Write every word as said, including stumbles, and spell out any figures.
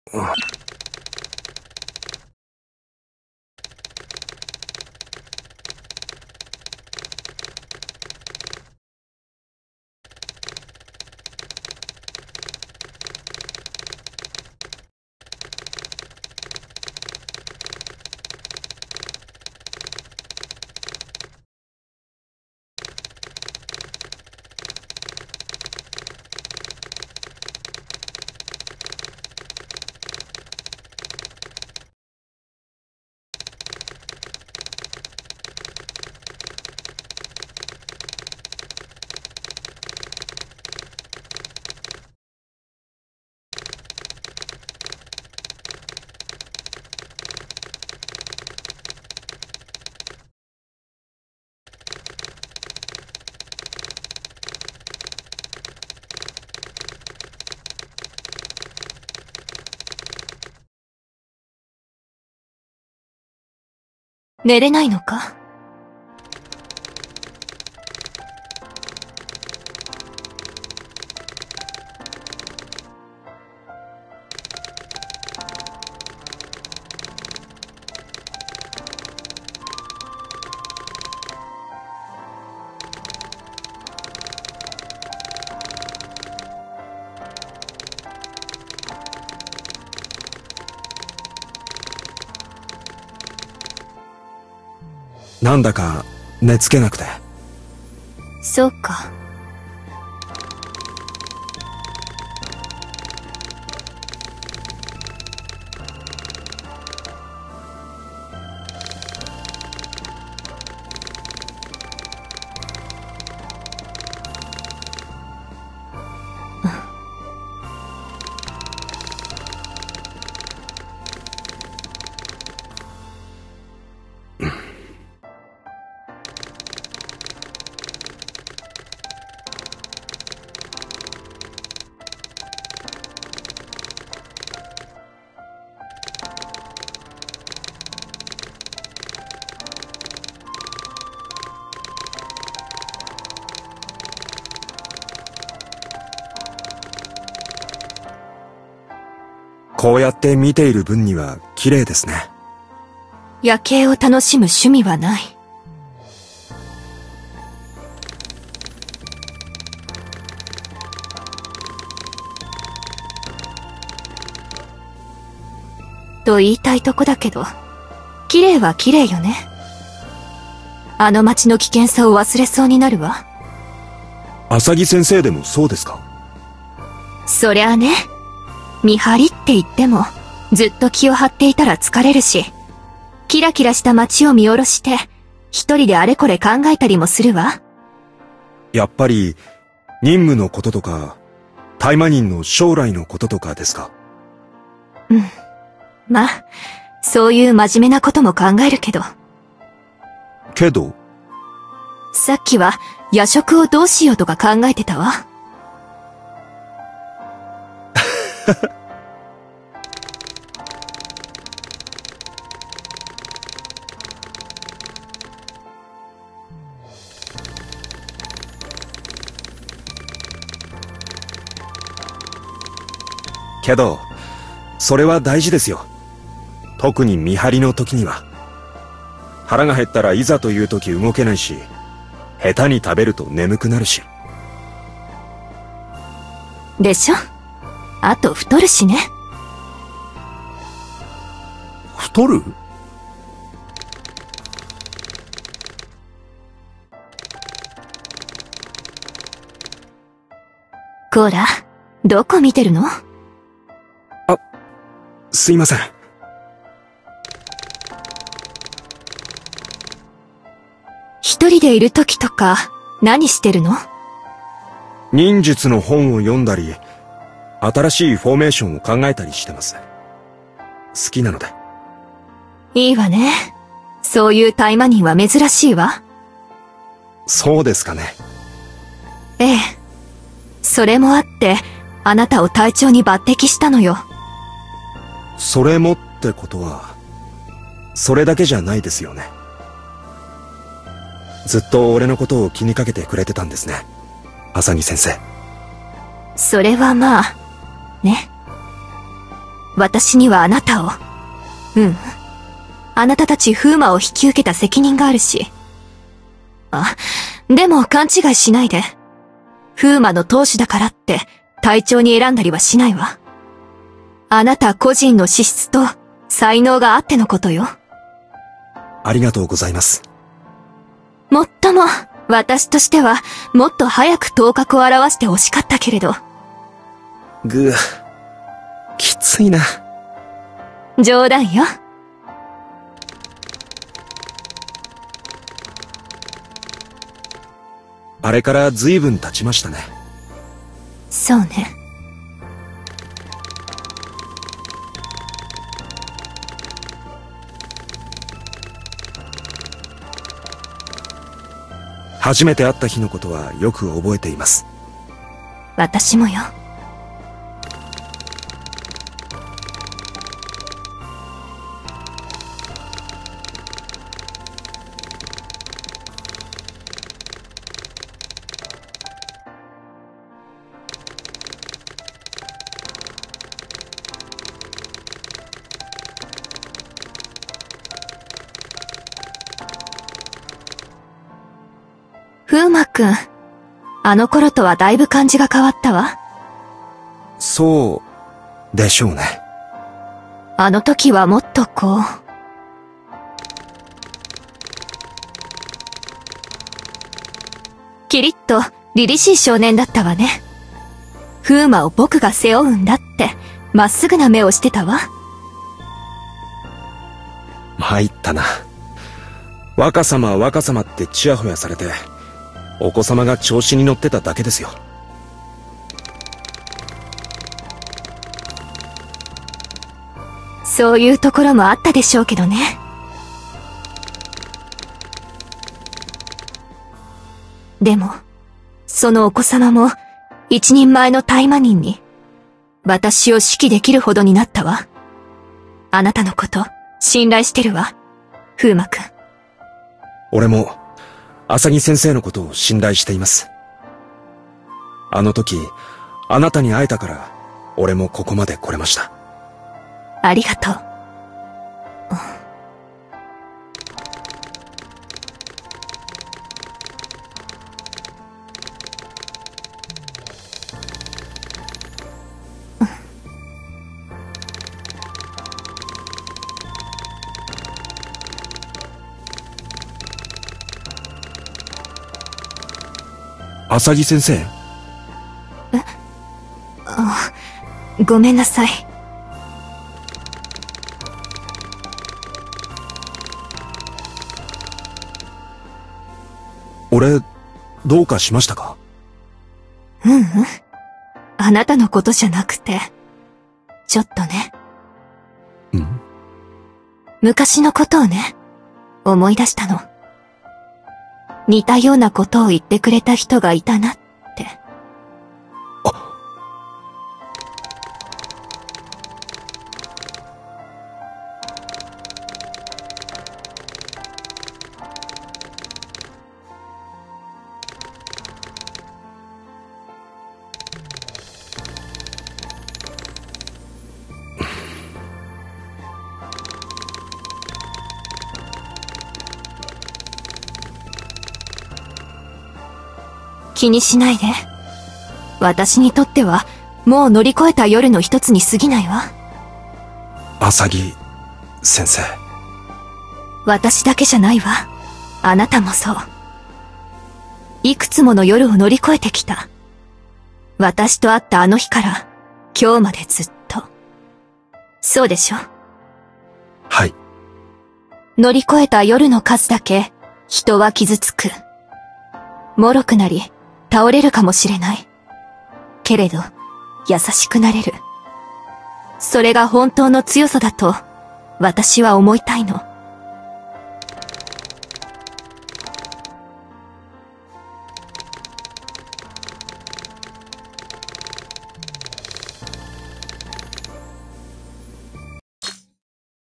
寝れないのか？ なんだか寝つけなくて。 そうか。 こうやって見ている分には綺麗ですね。 夜景を楽しむ趣味はない。と言いたいとこだけど、綺麗は綺麗よね。あの街の危険さを忘れそうになるわ。 浅木先生でもそうですか？ そりゃあね。見張りって言っても、ずっと気を張っていたら疲れるし、キラキラした街を見下ろして、一人であれこれ考えたりもするわ。 やっぱり、任務のこととか、大魔人の将来のこととかですか？ うん。まあ、そういう真面目なことも考えるけど。 けど？ さっきは、夜食をどうしようとか考えてたわ。 けど、それは大事ですよ。特に見張りの時には。腹が減ったらいざという時動けないし、下手に食べると眠くなるし。 でしょ？あと太るしね。 太る？ こら、どこ見てるの？ あ、すいません。 一人でいる時とか、何してるの？ 忍術の本を読んだり、新しいフォーメーションを考えたりしてます。好きなので。 いいわね。そういう大魔人は珍しいわ。 そうですかね。 ええ。それもあって、あなたを隊長に抜擢したのよ。 それもってことは、それだけじゃないですよね。ずっと俺のことを気にかけてくれてたんですね。浅木先生。 それはまあ、ね。 私にはあなたを、うん。あなたたち風魔を引き受けた責任があるし。あ、でも勘違いしないで。風魔の当主だからって隊長に選んだりはしないわ。あなた個人の資質と才能があってのことよ。 ありがとうございます。 もっとも、私としてはもっと早く頭角を現して欲しかったけれど。 ぐぅ、きついな。 冗談よ。 あれから随分経ちましたね。 そうね。 初めて会った日のことはよく覚えています。 私もよ。風魔くん、あの頃とはだいぶ感じが変わったわ。 そうでしょうね。 あの時はもっとこう。キリッと凛々しい少年だったわね。風魔を僕が背負うんだって、まっすぐな目をしてたわ。 参ったな。若様若様ってチヤホヤされて、お子様が調子に乗ってただけですよ。 そういうところもあったでしょうけどね。でも、そのお子様も一人前の大魔人に私を指揮できるほどになったわ。あなたのこと信頼してるわ、風魔くん。 俺も浅木先生のことを信頼しています。あの時あなたに会えたから俺もここまで来れました。 ありがとう。 浅木先生？え？ あ、ごめんなさい。 俺、どうかしましたか？ ううん。あなたのことじゃなくて、ちょっとね。 ん？ 昔のことをね、思い出したの。似たようなことを言ってくれた人がいたなって。 あ。 気にしないで。私にとっては、もう乗り越えた夜の一つに過ぎないわ。 浅木先生。 私だけじゃないわ。あなたもそう。いくつもの夜を乗り越えてきた。私と会ったあの日から、今日までずっと。そうでしょ？ はい。 乗り越えた夜の数だけ、人は傷つく。脆くなり、倒れるかもしれない。けれど、優しくなれる。それが本当の強さだと、私は思いたいの。